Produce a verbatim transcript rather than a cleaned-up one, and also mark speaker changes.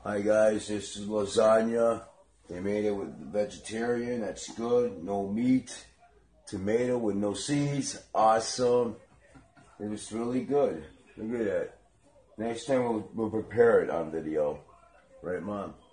Speaker 1: Hi guys, this is lasagna. They made it with vegetarian, that's good. No meat. Tomato with no seeds, awesome. It was really good. Look at that. Next time we'll, we'll prepare it on video. Right, Mom?